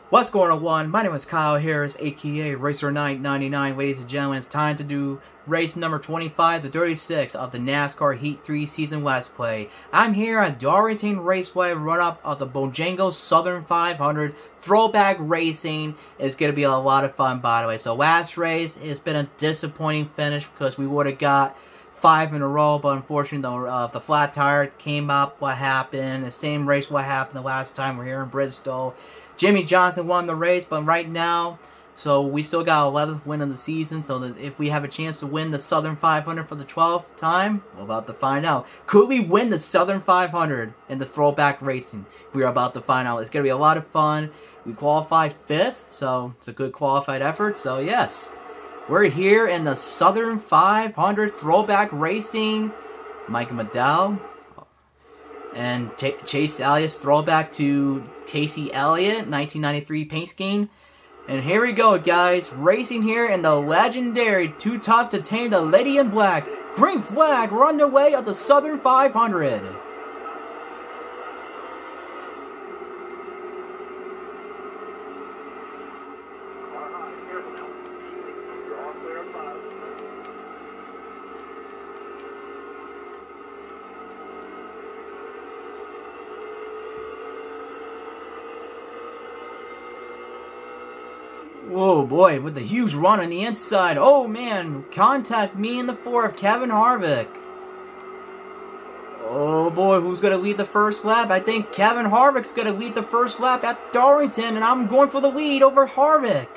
What's going on? My name is Kyle Harris, aka Racer999. Ladies and gentlemen, it's time to do race number 25 to 36 of the NASCAR Heat 3 Season Let's Play. I'm here at Darlington Raceway, run-up of the Bojangles Southern 500 Throwback Racing. It's going to be a lot of fun, by the way. So last race, it's been a disappointing finish because we would have got 5 in a row, but unfortunately the flat tire came up. What happened? The same race what happened the last time we're here in Bristol. Jimmy Johnson won the race, but right now, so we still got 11th win of the season, so that if we have a chance to win the Southern 500 for the 12th time, we're about to find out. Could we win the Southern 500 in the throwback racing? We're about to find out. It's going to be a lot of fun. We qualified 5th, so it's a good qualified effort, so yes. We're here in the Southern 500 throwback racing. Mike Medell and Chase Elliott's throwback to Casey Elliott, 1993 paint scheme. And here we go, guys. Racing here in the legendary Too Tough to Tame the Lady in Black green flag. We're on the way of the Southern 500. Whoa, boy, with the huge run on the inside. Oh, man, contact me in the 4 of Kevin Harvick. Oh, boy, who's going to lead the first lap? I think Kevin Harvick's going to lead the first lap at Darlington, and I'm going for the lead over Harvick.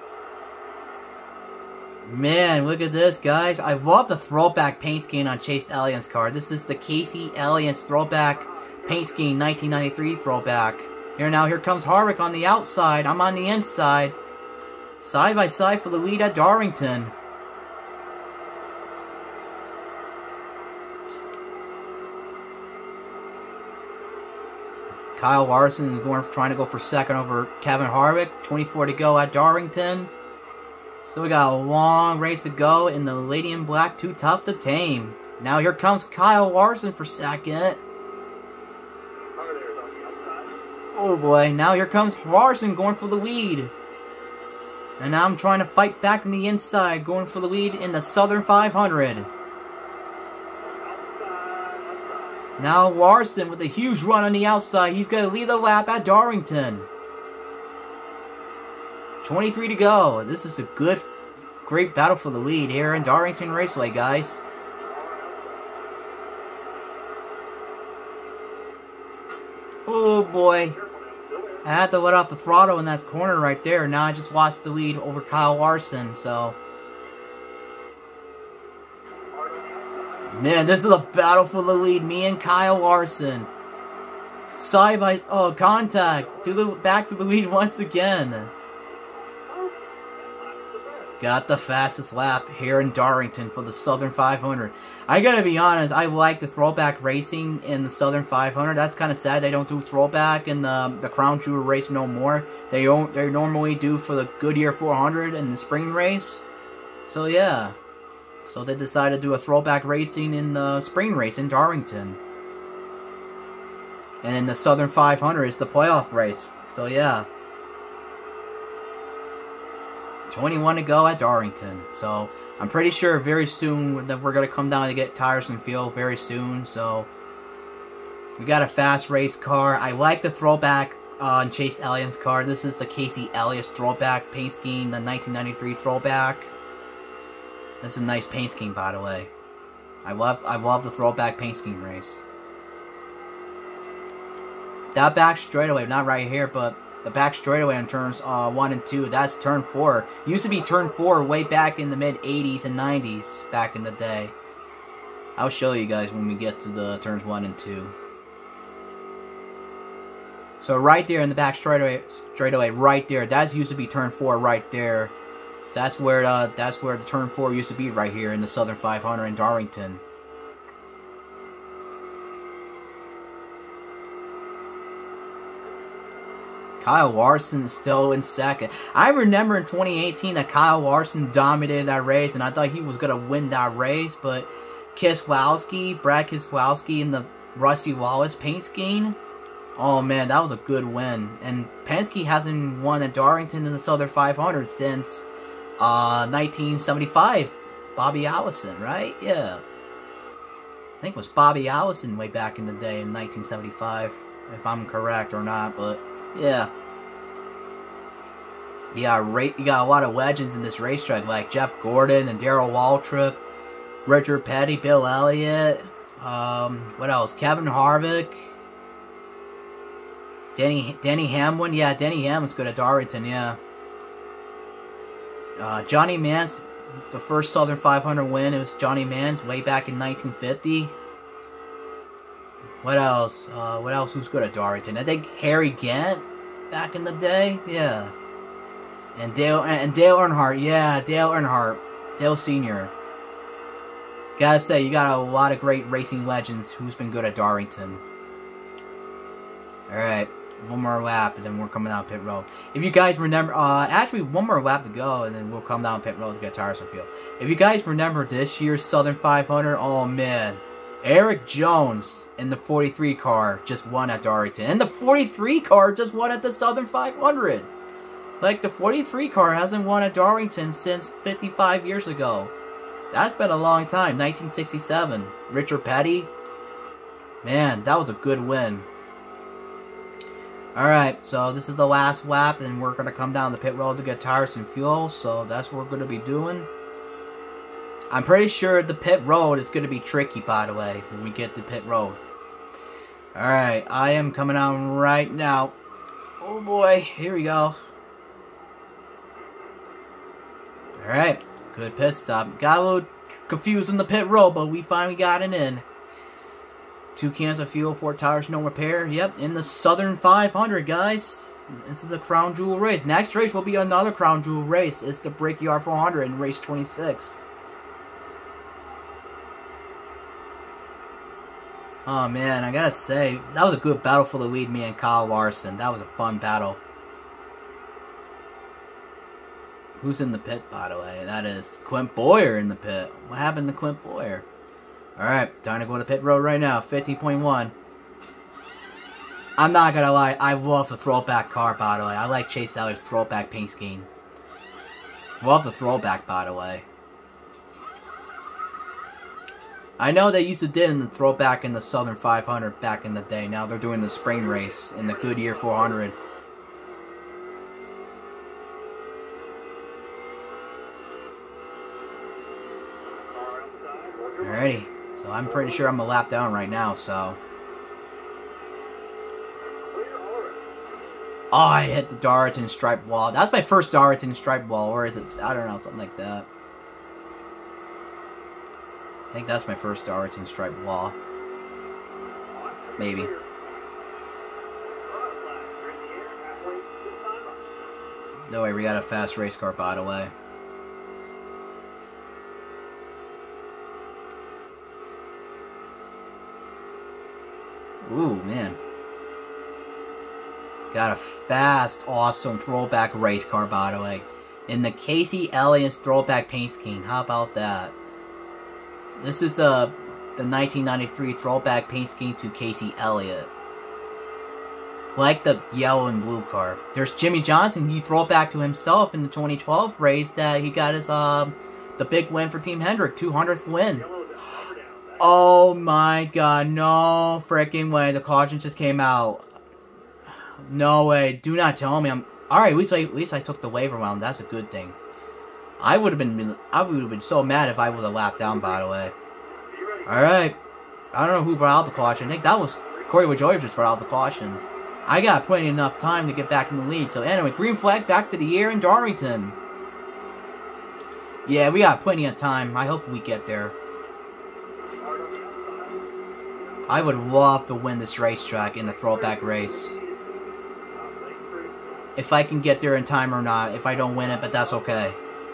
Man, look at this, guys. I love the throwback paint scheme on Chase Elliott's car. This is the Casey Elliott's throwback paint scheme, 1993 throwback. Here comes Harvick on the outside. I'm on the inside. Side by side for the lead at Darlington. Kyle Larson trying to go for second over Kevin Harvick. 24 to go at Darlington. So we got a long race to go in the Lady in Black Too Tough to Tame. Now here comes Kyle Larson for second. Oh boy, now here comes Larson going for the lead. And now I'm trying to fight back on the inside, going for the lead in the Southern 500. Now Larson with a huge run on the outside. He's going to lead the lap at Darlington. 23 to go. This is a great battle for the lead here in Darlington Raceway, guys. Oh boy. I had to let off the throttle in that corner right there. Now I just lost the lead over Kyle Larson, so. Man, this is a battle for the lead. Me and Kyle Larson. Side by, contact. Back to the lead once again. Got the fastest lap here in Darlington for the Southern 500. I gotta be honest, I like the throwback racing in the Southern 500. That's kind of sad they don't do throwback in the Crown Jewel race no more. They normally do for the Goodyear 400 in the spring race. So yeah. So they decided to do a throwback racing in the spring race in Darlington. And in the Southern 500 is the playoff race. So yeah. 21 to go at Darlington. So I'm pretty sure very soon that we're going to come down to get tires and fuel very soon. So we got a fast race car. I like the throwback on Chase Elliott's car. This is the Casey Elliott throwback paint scheme, the 1993 throwback. This is a nice paint scheme, by the way. I love the throwback paint scheme race. That back straightaway, not right here, but the back straightaway on turns 1 and 2, that's turn 4. Used to be turn 4 way back in the mid-80s and 90s back in the day. I'll show you guys when we get to the turns 1 and 2. So right there in the back straightaway right there, that used to be turn 4 right there. That's where the turn 4 used to be right here in the Southern 500 in Darlington. Kyle Larson is still in second. I remember in 2018 that Kyle Larson dominated that race, and I thought he was going to win that race, but Brad Keselowski in the Rusty Wallace paint scheme Oh man, that was a good win. And Penske hasn't won at Darlington in the Southern 500 since 1975. Bobby Allison, right? Yeah. I think it was Bobby Allison way back in the day in 1975, if I'm correct or not, but yeah. You got a lot of legends in this racetrack, like Jeff Gordon and Darrell Waltrip, Richard Petty, Bill Elliott, what else? Kevin Harvick, Denny Hamlin. Yeah, Denny Hamlin's good at Darlington, yeah. Johnny Mans, the first Southern 500 win, it was Johnny Mans way back in 1950. What else? Who's good at Darlington? I think Harry Gant back in the day, yeah. And Dale Earnhardt, yeah, Dale Earnhardt, Dale Sr. Gotta say, you got a lot of great racing legends who's been good at Darlington. Alright, one more lap and then we're coming down pit road. If you guys remember, actually one more lap to go and then we'll come down pit road to get tires on field. If you guys remember this year's Southern 500, oh man, Eric Jones in the 43 car just won at Darlington. And the 43 car just won at the Southern 500. Like, the 43 car hasn't won at Darlington since 55 years ago. That's been a long time. 1967. Richard Petty. Man, that was a good win. Alright, so this is the last lap, and we're going to come down the pit road to get tires and fuel. So that's what we're going to be doing. I'm pretty sure the pit road is going to be tricky, by the way, when we get to pit road. Alright, I am coming on right now. Oh boy, here we go. Alright, good pit stop. Got a little confused in the pit road, but we finally got it in. 2 cans of fuel, 4 tires, no repair. Yep, in the Southern 500, guys. This is a crown jewel race. Next race will be another crown jewel race. It's the Brickyard 400 in race 26. Oh man, I gotta say, that was a good battle for the lead, me and Kyle Larson. That was a fun battle. Who's in the pit, by the way? That is Quint Boyer in the pit. What happened to Quint Boyer? Alright, time to go to pit road right now. 50.1. I'm not gonna lie, I love the throwback car, by the way. I like Chase Elliott's throwback paint scheme. Love the throwback, by the way. I know they used to do in the throwback in the Southern 500 back in the day. Now they're doing the spring race in the Goodyear 400. Alrighty, so I'm pretty sure I'm a lap down right now, so. Oh, I hit the Darlington stripe wall. That's my first Darlington stripe wall, or is it? I don't know, something like that. I think that's my first Darlington stripe wall. Maybe. No way, we got a fast race car, by the way. Ooh, man. Got a fast, awesome throwback race car, by the way. In the Casey Elliott's throwback paint scheme. How about that? This is the 1993 throwback paint scheme to Casey Elliott. Like the yellow and blue car. There's Jimmy Johnson. He threw it back to himself in the 2012 race that he got his the big win for Team Hendrick, 200th win. Oh my god, no freaking way. The caution just came out. No way. Do not tell me I'm... Alright, at least I took the waiver round. That's a good thing. I would have been so mad if I was a lap down, by the way. Alright. I don't know who brought out the caution. I think that was Corey LaJoie just brought out the caution. I got plenty enough time to get back in the lead. So anyway, green flag back to the year in Darlington. Yeah, we got plenty of time. I hope we get there. I would love to win this racetrack in the throwback race. If I can get there in time or not. If I don't win it, but that's okay.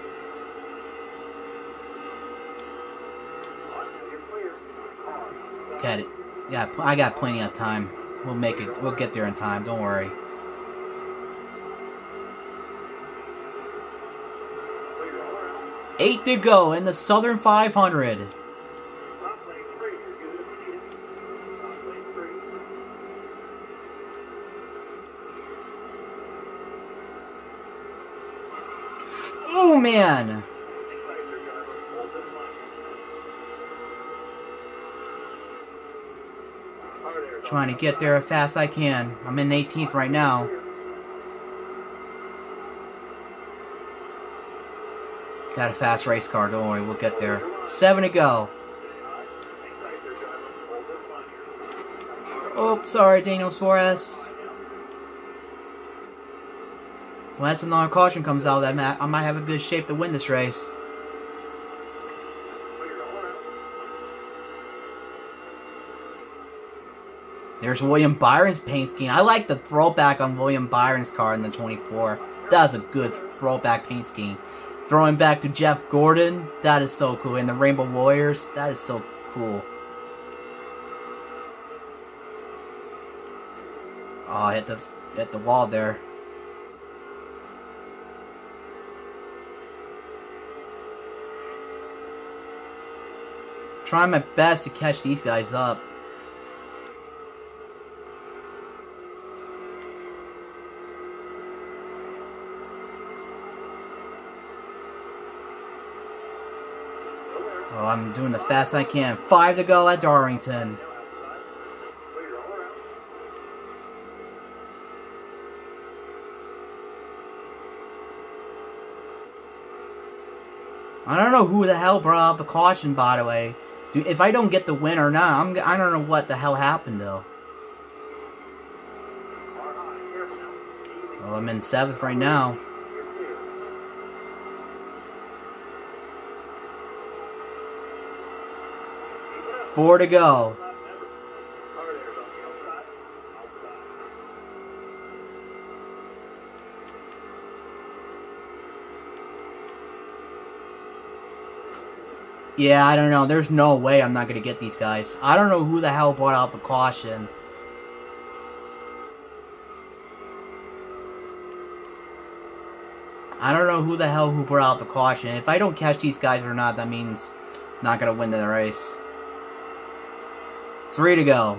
Got it. Yeah, I got plenty of time. We'll make it. We'll get there in time. Don't worry. Eight to go in the Southern 500. Oh, man. Trying to get there as fast as I can. I'm in 18th right now. Got a fast race car, don't worry, we'll get there. 7 to go. Oh, sorry, Daniel Suarez. Once another caution comes out, I might have a good shape to win this race. There's William Byron's paint scheme. I like the throwback on William Byron's car in the 24. That was a good throwback paint scheme. Throwing back to Jeff Gordon, that is so cool. And the Rainbow Warriors, that is so cool. Oh, I hit the wall there. Trying my best to catch these guys up. Oh, I'm doing the fast I can. 5 to go at Darlington. I don't know who the hell brought out the caution, by the way. Dude, if I don't get the win or not, I don't know what the hell happened, though. Oh, I'm in 7th right now. Four to go. Yeah, I don't know. There's no way I'm not going to get these guys. I don't know who the hell brought out the caution. I don't know who the hell brought out the caution. If I don't catch these guys or not, that means I'm not going to win the race. 3 to go.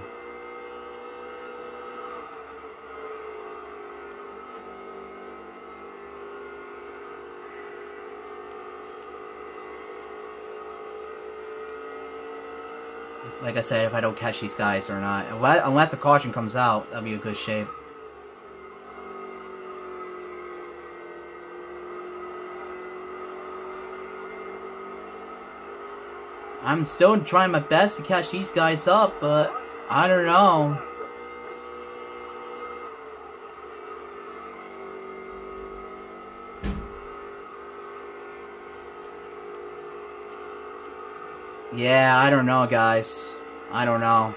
Like I said, if I don't catch these guys or not. Unless the caution comes out, that'll be a good shape. I'm still trying my best to catch these guys up, but I don't know. Yeah, I don't know, guys. I don't know.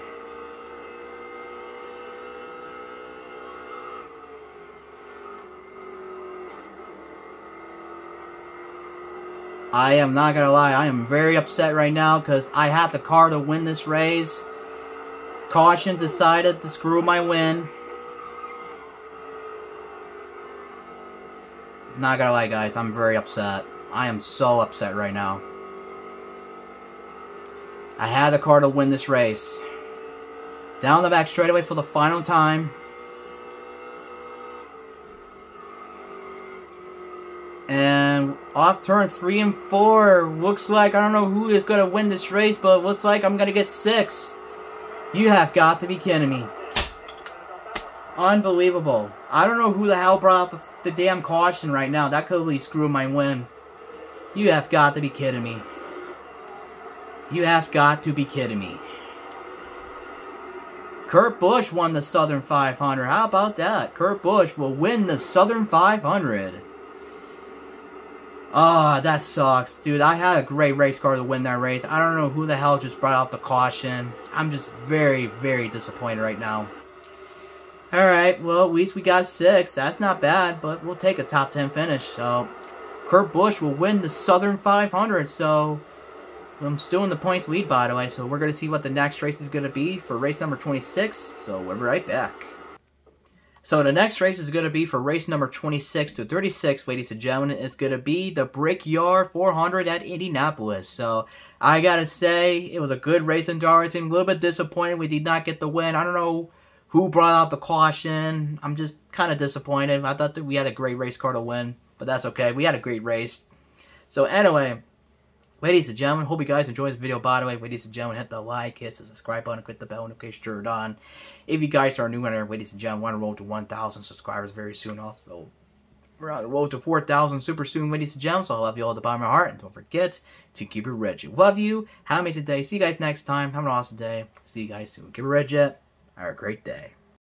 I am not gonna lie, I am very upset right now because I had the car to win this race. Caution decided to screw my win. Not gonna lie, guys, I'm very upset. I am so upset right now. I had the car to win this race. Down the back straightaway for the final time. And off turn 3 and 4. Looks like, I don't know who is going to win this race, but looks like I'm going to get 6. You have got to be kidding me. Unbelievable. I don't know who the hell brought out the damn caution right now. That could really screw my win. You have got to be kidding me. You have got to be kidding me. Kurt Busch won the Southern 500. How about that? Kurt Busch will win the Southern 500. Ah, oh, that sucks. Dude, I had a great race car to win that race. I don't know who the hell just brought out the caution. I'm just very, very disappointed right now. Alright, well, at least we got 6. That's not bad, but we'll take a top 10 finish. So, Kurt Busch will win the Southern 500. So, I'm still in the points lead, by the way. So, we're going to see what the next race is going to be for race number 26. So, we'll be right back. So the next race is going to be for race number 26 to 36, ladies and gentlemen. It's going to be the Brickyard 400 at Indianapolis. So I got to say, it was a good race in Darlington. A little bit disappointed we did not get the win. I don't know who brought out the caution. I'm just kind of disappointed. I thought that we had a great race car to win, but that's okay. We had a great race. So anyway, ladies and gentlemen, hope you guys enjoyed this video. By the way, ladies and gentlemen, hit the like, hit the subscribe button, click the bell notification turned on. If you guys are new here, ladies and gentlemen, want to roll to 1,000 subscribers very soon. Also, we're on the road to 4,000 super soon, ladies and gentlemen. So I love you all at the bottom of my heart. And don't forget to keep it Reggie. Love you. Have a amazing day. See you guys next time. Have an awesome day. See you guys soon. Keep it Reggie. Have a great day.